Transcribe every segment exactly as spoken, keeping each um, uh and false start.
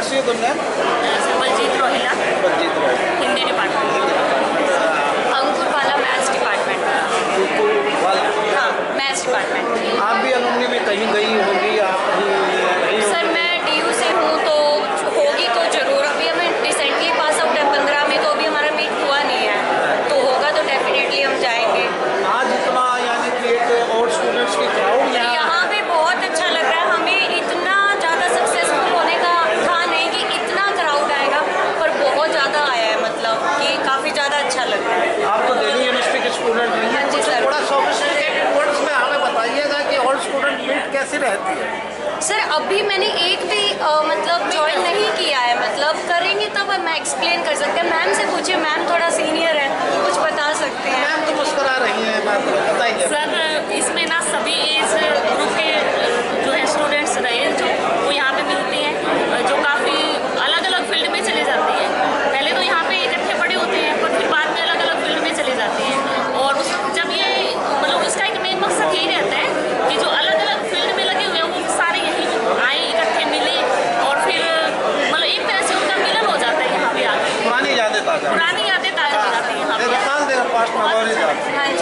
What's your good name? Baljeet Rohila, Baljeet Rohila, Hindi department. Ankur वाला maths department. हाँ, maths department. आप भी अलुमनी में कहीं गई होगी? आप कहीं? सर मैं डीयू से हूँ, तो होगी तो जरूर। अभी हमें रिसेंटली पास आउट है पंद्रह में, तो अभी हमारा मीट हुआ नहीं है, तो होगा तो डेफिनेटली हम जाएंगे। आज इतना यानी कि एक और स्टूडेंट्स की क्राउड यहाँ पे बहुत अच्छा लग रहा है। हमें इतना ज़्यादा सक्सेसफुल होने का था नहीं कि इतना क्राउड आएगा, पर बहुत ज़्यादा आया है, मतलब कि काफ़ी ज़्यादा अच्छा लग रहा है। आप तो दिल्ली यूनिवर्सिटी के स्टूडेंट हैं। हाँ जी सर। थोड़ा सोफिस्टिकेटेड वर्ड्स में हमें बताइएगा कि ऑल स्टूडेंट मीट कैसी रहती है? सर अभी मैंने एक भी आ, मतलब ज्वाइन नहीं किया है, मतलब करेंगे तब मैं एक्सप्लेन कर सकते हैं। मैम से पूछिए, मैम थोड़ा सीनियर है, कुछ बता सकते हैं। मैम तो मुस्कुरा रही हैं, मैम बताइए। सर इसमें ना सभी एज ग्रुप के जो है स्टूडेंट्स रहे जो वो यहाँ पे मिलते हैं, जो काफ़ी अलग अलग फील्ड में चले जाते हैं। पहले तो यहाँ पे इकट्ठे पड़े होते हैं, पर फिर बाद में अलग अलग फील्ड में चले जाते हैं। और उस जब ये मतलब उसका एक मेन मकसद यही रहता है कि जो अलग अलग फील्ड में लगे हुए हैं वो सारे यहीं आए, इकट्ठे मिले, और फिर मतलब एक तरह से उनका मिलन हो जाता है यहाँ पे आके। पुरानी यादें ताज़ा पुरानी यादें ताज़ा हो जाती हैं यहाँ पे। हाँ जी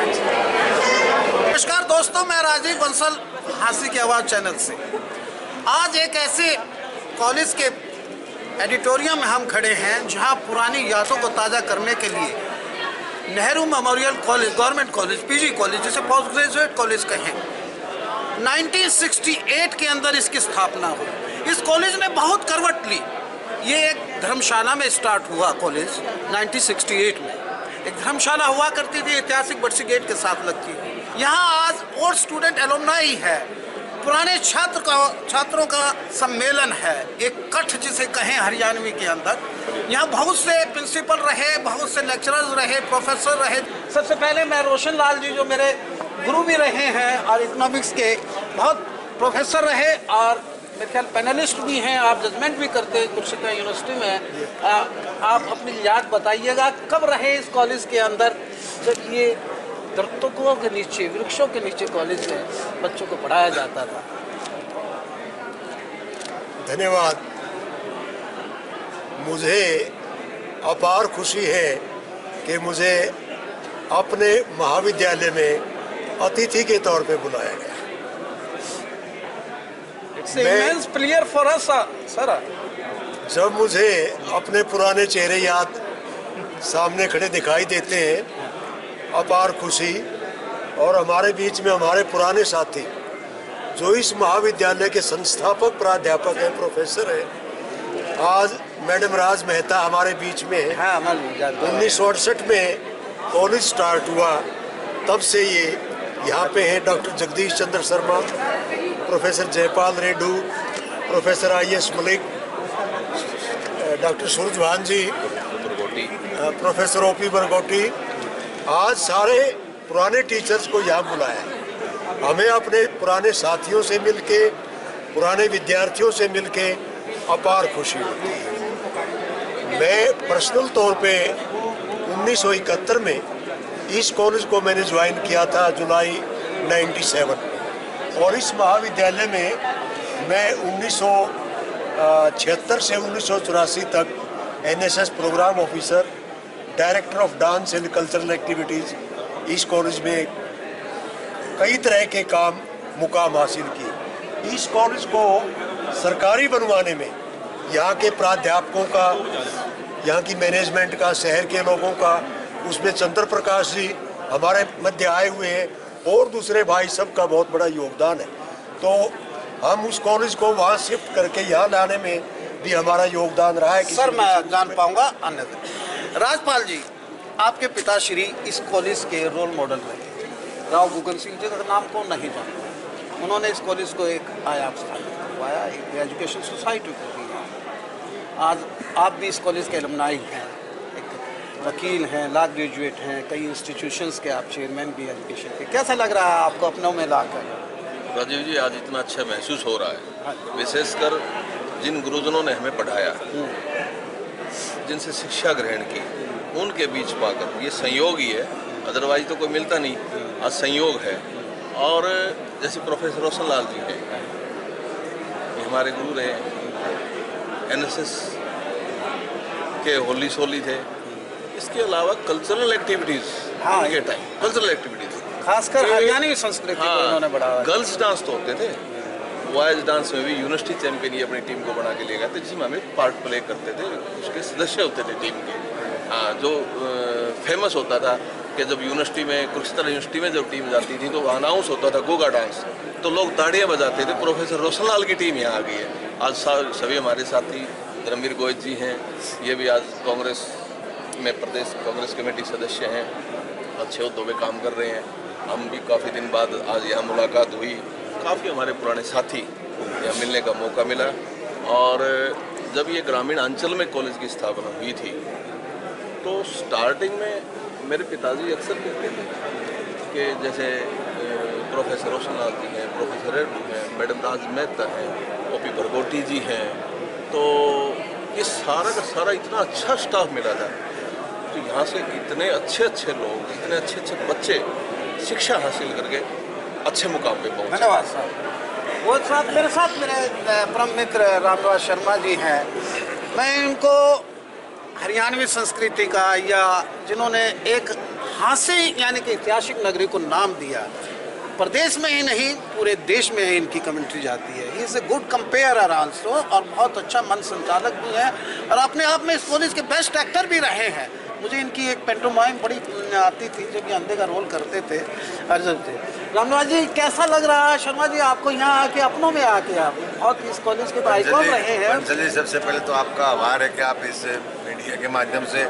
सर। नमस्कार दोस्तों, मैं राजीव बंसल हासी की आवाज़ चैनल से। आज एक ऐसे कॉलेज के एडिटोरियम में हम खड़े हैं जहां पुरानी यादों को ताज़ा करने के लिए Nehru memorial college, government college, PG college, जिसे पोस्ट ग्रेजुएट कॉलेज कहें, उन्नीस सौ अड़सठ के अंदर इसकी स्थापना हुई। इस कॉलेज ने बहुत करवट ली। ये एक धर्मशाला में स्टार्ट हुआ कॉलेज उन्नीस सौ अड़सठ में। एक धर्मशाला हुआ करती थी, ऐतिहासिक बरसी गेट के साथ लगती है। यहाँ आज और स्टूडेंट एलुमनाई है, पुराने छात्र का छात्रों का सम्मेलन है, एक कठ जिसे कहें हरियाणवी के अंदर। यहाँ बहुत से प्रिंसिपल रहे, बहुत से लेक्चरर्स रहे, प्रोफेसर रहे। सबसे पहले मैं रोशन लाल जी, जो मेरे गुरु भी रहे हैं और इकोनॉमिक्स के बहुत प्रोफेसर रहे और मेरे ख्याल पैनलिस्ट भी हैं, आप जजमेंट भी करते हैं कुरुक्षेत्र यूनिवर्सिटी में। आ, आप अपनी याद बताइएगा, कब रहे इस कॉलेज के अंदर जब ये दरख्तों के नीचे, वृक्षों के नीचे कॉलेज में बच्चों को पढ़ाया जाता था? धन्यवाद। मुझे अपार खुशी है कि मुझे अपने महाविद्यालय में अतिथि के तौर पे बुलाया गया। It's immense pleasure for us, sir. जब मुझे अपने पुराने चेहरे याद सामने खड़े दिखाई देते हैं, अपार खुशी। और हमारे बीच में हमारे पुराने साथी जो इस महाविद्यालय के संस्थापक प्राध्यापक हैं, प्रोफेसर हैं, आज मैडम राज मेहता हमारे बीच में है। हाँ, उन्नीस सौ अड़सठ में कॉलेज स्टार्ट हुआ, तब से ये यहाँ पे हैं। Doctor Jagdish Chandra Sharma, professor Jaipal Reddu, professor I S Malik, doctor Surajbhan ji, professor O P Bargoti, आज सारे पुराने टीचर्स को यहाँ बुलाया है। हमें अपने पुराने साथियों से मिलके, पुराने विद्यार्थियों से मिलके अपार खुशी होती है। मैं पर्सनल तौर पे उन्नीस सौ इकहत्तर में इस कॉलेज को मैंने ज्वाइन किया था, जुलाई सत्तानवे में, और इस महाविद्यालय में मैं उन्नीस सौ छिहत्तर से उन्नीस सौ चौरासी तक N S S programme officer, director of dance and cultural activities इस कॉलेज में कई तरह के काम मुकाम हासिल किए। इस कॉलेज को सरकारी बनवाने में यहाँ के प्राध्यापकों का, यहाँ की मैनेजमेंट का, शहर के लोगों का, उसमें चंद्र प्रकाश जी हमारे मध्य आए हुए हैं और दूसरे भाई सबका बहुत बड़ा योगदान है। तो हम उस कॉलेज को वहाँ शिफ्ट करके यहाँ लाने में भी हमारा योगदान रहा है। सर मैं जान पाऊंगा अन्यथा। राजपाल जी, आपके पिताश्री इस कॉलेज के रोल मॉडल रहे। राव गुगन सिंह जी का नाम कौन नहीं जानता। उन्होंने इस कॉलेज को एक आयाम स्थापित करवाया, एक एजुकेशन सोसाइटी को दी। आज आप भी इस कॉलेज के एलुमनाई हैं, एक वकील हैं, लॉ ग्रेजुएट हैं, कई इंस्टीट्यूशंस के आप चेयरमैन भी एजुकेशन के। कैसा लग रहा है आपको अपनों में लाकर? राजीव जी, आज इतना अच्छा महसूस हो रहा है, विशेषकर जिन गुरुजनों ने हमें पढ़ाया, जिनसे शिक्षा ग्रहण की, उनके बीच पाकर ये संयोग ही है, अदरवाइज तो कोई मिलता नहीं। आज संयोग है। और जैसे प्रोफेसर रोशन लाल जी हैं, ये हमारे गुरु रहे, एनएसएस के होली सोली थे। इसके अलावा कल्चरल एक्टिविटीज़ हाँ। के टाइम कल्चरल एक्टिविटीज़ खासकर हरियाणवी संस्कृति को हाँ, उन्होंने बढ़ावा दिया। गर्ल्स डांस तो होते थे, बॉयज डांस में भी यूनिवर्सिटी चैंपियन ही अपनी टीम को बना के ले गए थे, जिसमें हमें पार्ट प्ले करते थे, उसके सदस्य होते थे टीम के। हाँ, जो फेमस होता था कि जब यूनिवर्सिटी में कुरुक्षेत्र यूनिवर्सिटी में जब टीम जाती थी तो अनाउंस होता था गोगा डांस, तो लोग ताड़ियाँ बजाते थे। प्रोफेसर रोशनलाल की टीम यहाँ आ गई है। आज सभी हमारे साथी धर्मवीर गोयल जी हैं, ये भी आज कांग्रेस में प्रदेश कांग्रेस कमेटी सदस्य हैं, अच्छे उद्योगों में काम कर रहे हैं। हम भी काफ़ी दिन बाद आज यहाँ मुलाकात हुई, काफ़ी हमारे पुराने साथी यहाँ मिलने का मौका मिला। और जब ये ग्रामीण अंचल में कॉलेज की स्थापना हुई थी तो स्टार्टिंग में मेरे पिताजी अक्सर कहते थे कि जैसे प्रोफेसर रोशनलाल जी हैं, प्रोफेसर रेड्डू हैं, मैडम राज मेहता हैं, ओपी बरगोटी जी हैं, तो ये सारा का सारा इतना अच्छा स्टाफ मिला था। तो यहाँ से इतने अच्छे अच्छे लोग, इतने अच्छे अच्छे बच्चे शिक्षा हासिल करके अच्छे मुकाम पे पहुँचे। धन्यवाद साहब। वो साथ मेरे साथ मेरे परम मित्र रामनिवास शर्मा जी हैं। मैं इनको हरियाणवी संस्कृति का या जिन्होंने एक हासिल यानी कि ऐतिहासिक नगरी को नाम दिया, प्रदेश में ही नहीं पूरे देश में इनकी कमेंट्री जाती है। He is a good compere also, और बहुत अच्छा मन संचालक भी है और अपने आप में इस कॉलेज के बेस्ट एक्टर भी रहे हैं। मुझे इनकी एक पेंटोमाइम बड़ी आती थी जब ये अंधे का रोल करते थे अर्जुन थे। रामनिवास जी, कैसा लग रहा है शर्मा जी आपको यहाँ आके, अपनों में आके? आप बहुत इस कॉलेज के आइकॉन रहे हैं। चलिए, सबसे पहले तो आपका आभार है कि आप इस मीडिया के माध्यम से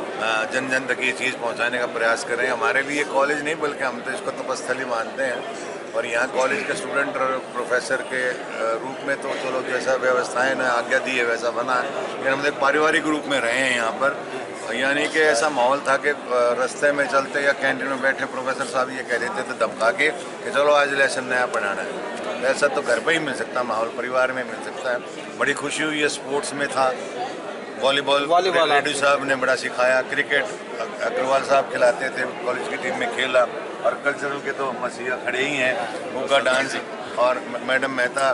जन जन तक ये चीज़ पहुंचाने का प्रयास कर रहे हैं। हमारे लिए कॉलेज नहीं बल्कि हम तो इसको तपस्थली मानते हैं, और यहाँ कॉलेज के स्टूडेंट और प्रोफेसर के रूप में तो चलो जैसा व्यवस्थाएं ने आज्ञा दी है वैसा बना है, लेकिन हम एक पारिवारिक रूप में रहे हैं यहाँ पर। यानी कि ऐसा माहौल था कि रास्ते में चलते या कैंटीन में बैठे प्रोफेसर साहब ये कह देते थे धमका के कि चलो आज लेसन नया पढ़ाना है। ऐसा तो घर पर ही मिल सकता माहौल, परिवार में मिल सकता है। बड़ी खुशी हुई है। स्पोर्ट्स में था वॉलीबॉल, वॉलीबॉल रेड्डी साहब ने बड़ा सिखाया, क्रिकेट अग्रवाल साहब खिलाते थे, कॉलेज की टीम में खेला, और कल्चरल के तो मसीहा खड़े ही हैं, गोगा डांस और मैडम मेहता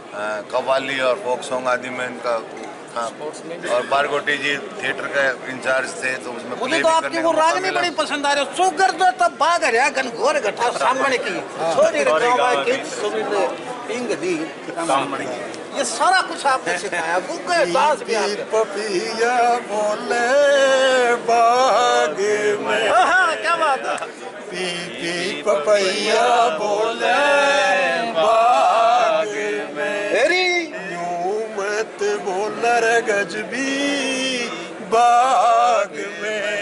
कव्वाली और फोक सॉन्ग आदि में इनका हाँ, और बारगोटी जी थिएटर का इंचार्ज थे, तो उसमें मुझे तो आपकी वो रागनी बड़ी पसंद आ रही है। सुगर तो तब बाग है घनघोर घटा सामने की छोटी रकम की सुमित पिंग दी सामने, ये सारा कुछ आपने सिखाया। गुग्गे डांस भी आपने। पपिया बोले बाग में, हाँ, क्या बात है। पी पी पपैया बोले बाग में, वेरी यूं मत बोला रे गजबी बाग में।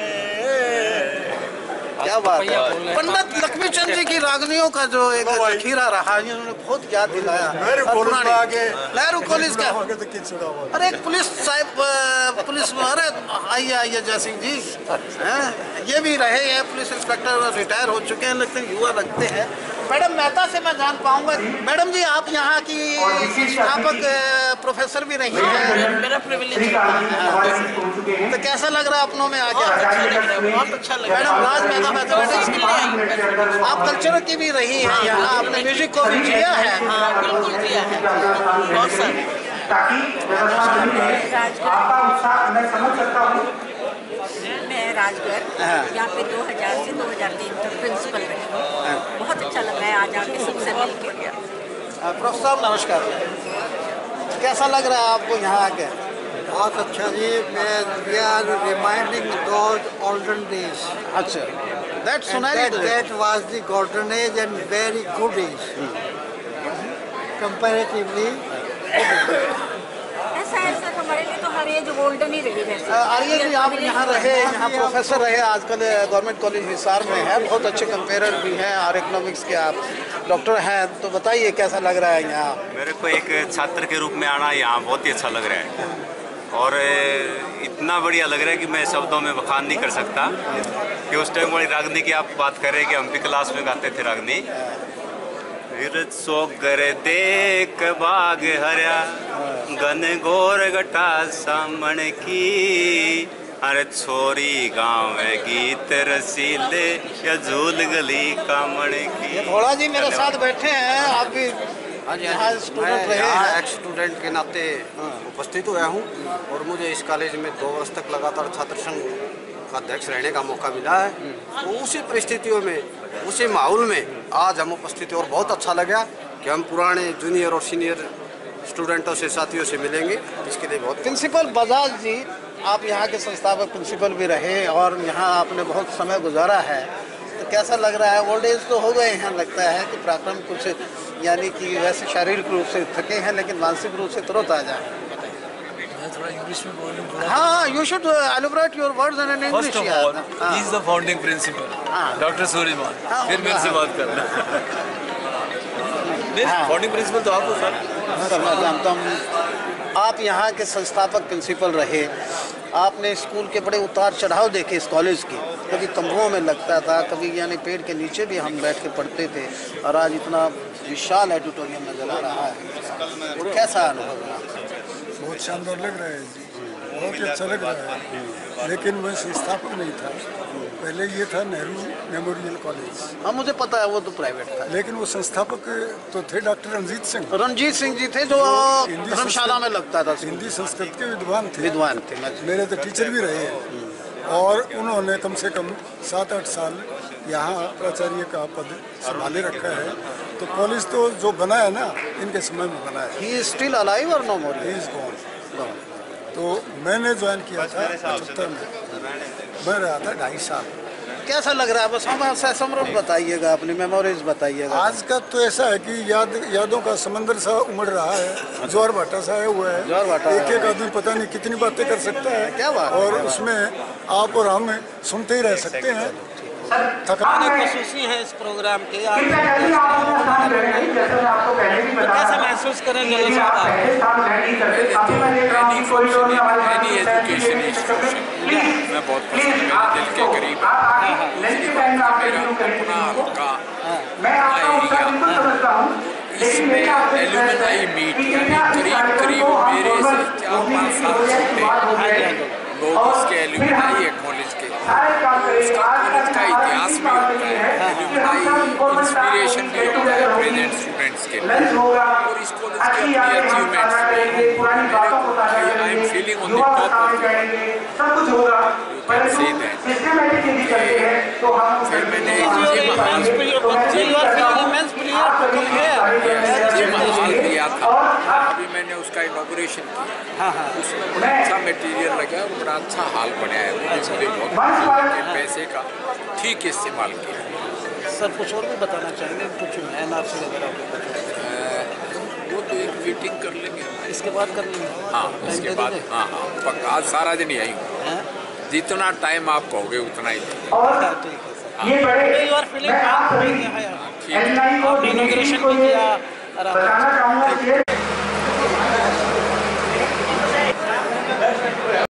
क्या बात है। पंडित लक्ष्मीचंद जी की रागनियों का जो एक जखीरा रहा, उन्होंने बहुत याद दिलाया। नेहरू कॉलेज का, अरे एक पुलिस साहब, पुलिस, अरे आइए आइए जय सिंह जी हैं, ये भी रहे हैं पुलिस इंस्पेक्टर, रिटायर हो चुके हैं, लेकिन युवा लगते हैं। मैडम मेहता से मैं जान पाऊंगा, मैडम जी आप यहाँ की संस्थापक प्रोफेसर भी रही हैं। मेरा प्रिविलेज है। तो कैसा लग रहा है अपनों में आके? बहुत अच्छा लग रहा है। मैडम राज मेहता मैथमेटिक्स, आप कल्चर की भी रही हैं यहाँ, आपने म्यूजिक को भी जिया है। हाँ, बिल्कुल दिया है, बहुत सारे। मैं राजगढ़ यहाँ पे दो हज़ार से दो हज़ार तीन तक प्रिंसिपल रही हूँ। बहुत अच्छा लग रहा है आज आके सबसे मिल के। प्रोफेसर साहब नमस्कार, कैसा लग रहा है आपको यहाँ आके? बहुत अच्छा जी। मैं we are reminding those olden days. अच्छा, दैट सुनाई that was the golden age and very good age comparatively. ऐसा है सर, हमारे लिए तो हर एज गोल्डन ही रही है। आर्य जी आप यहाँ रहे, यहाँ प्रोफेसर रहे, आजकल गवर्नमेंट कॉलेज हिसार में है, बहुत अच्छे कंपेरर भी हैं और इकोनॉमिक्स के आप डॉक्टर हैं, तो बताइए कैसा लग रहा है यहाँ? मेरे को एक छात्र के रूप में आना यहाँ बहुत ही अच्छा लग रहा है, और इतना बढ़िया लग रहा है कि मैं शब्दों में बखान नहीं कर सकता। कि उस टाइम बड़ी रागनी की आप बात कर रहे हैं कि हम भी क्लास में गाते थे रागनी। सोगर देख बाग हरिया गन गोर गटा सामण की, अरे छोरी गाँव गीत रसीले या झूल गली कामण की। भोला जी मेरे साथ बैठे हैं, आप भी हाँ जी, यहाँ स्टूडेंट रहे हैं। एक्स स्टूडेंट के नाते उपस्थित हुआ हूँ और मुझे इस कॉलेज में दो वर्ष तक लगातार छात्र संघ का अध्यक्ष रहने का मौका मिला है। तो उसी परिस्थितियों में, उसी माहौल में आज हम उपस्थित हैं और बहुत अच्छा लगा कि हम पुराने जूनियर और सीनियर स्टूडेंटों से, साथियों से मिलेंगे। इसके लिए बहुत प्रिंसिपल बजाज जी, आप यहाँ के संस्थापक प्रिंसिपल भी रहे और यहाँ आपने बहुत समय गुजारा है, तो कैसा लग रहा है? ओल्ड एज तो हो गए हैं, लगता है कि पराक्रम कुछ यानी कि वैसे शारीरिक रूप से थके हैं लेकिन मानसिक रूप से तरोताजा है। थोड़ा इंग्लिश में बोलूं। हाँ, you should elaborate your words in English. First of all, he is the founding principal, Doctor Suleiman. फिर मेरे से बात करना। नहीं, founding principal तो आपको सर। मैं जानता हूँ। आप यहाँ के संस्थापक प्रिंसिपल रहे, आपने स्कूल के बड़े उतार चढ़ाव देखे इस कॉलेज के। कभी तंबुओं में लगता था, कभी यानी पेड़ के नीचे भी हम बैठ के पढ़ते थे, और आज इतना विशाल ऑडिटोरियम नजर आ रहा है। और कैसा अनुभव रहा? बहुत शानदार लग रहा है जी, बहुत ही अच्छा लग रहा है। लेकिन मैं संस्थापक नहीं था, पहले ये था नेहरू मेमोरियल कॉलेज। हाँ, मुझे पता है, वो तो प्राइवेट था। लेकिन वो संस्थापक तो थे डॉक्टर रणजीत सिंह। रणजीत सिंह जी थे जो धर्मशाला में लगता था। हिंदी संस्कृत के विद्वान थे। विद्वान थे, मेरे तो टीचर भी रहे हैं। और उन्होंने कम से कम सात आठ साल यहाँ प्राचार्य का पद संभाले रखा है। तो कॉलेज तो जो बना है ना, इनके समय में बना है। He is still alive or no more? He is gone. तो मैंने ज्वाइन किया था पचहत्तर में, मैं रहा था ढाई साल। कैसा लग रहा है? बस हमें समृद्ध बताइएगा, अपनी मेमोरीज बताइएगा। आज का तो ऐसा है कि याद यादों का समंदर सा उमड़ रहा है, ज्वार भाटा सा आया हुआ है। ज्वार भाटा, एक एक आदमी पता नहीं कितनी बातें कर सकता है। क्या बात? और उसमें आप और हम सुनते ही रह सकते हैं। थकान खुशूसी है इस प्रोग्राम के। तो कैसा महसूस करें जल्द मैं बहुत पसंद, मेरे दिल के करीब मेरा अपना हल्का इसमें एल्यूमिनाई मीट यानी करीब करीब मेरे से चार पाँच साल छोटे लोग इसके एल्यूमिनाई है कॉलेज के। उसका कॉलेज का इतिहास भी होता है, एल्यूमिनाई इंस्पिरेशन भी होता है प्रेजेंट स्टूडेंट्स के लिए। और इस कॉलेज की अपनी achievements I am feeling on the top of can say that. फिर मैंने ये महान ये महान लिया था, अभी मैंने उसका इनॉग्रेशन किया। उसमें बड़ा अच्छा मटेरियल लगा और बड़ा अच्छा हाल बनाया है। वो मुझे बहुत पैसे का ठीक इस्तेमाल किया। सर कुछ और भी बताना चाहेंगे? कुछ एन आर सी वगैरह वो तो एक मीटिंग कर लेंगे, इसके बाद कर लेंगे। हाँ, इसके बाद हाँ हाँ पक्का। आज सारा दिन यही हूँ, जितना टाइम आप कहोगे उतना ही। इनॉग्रेशन भी किया।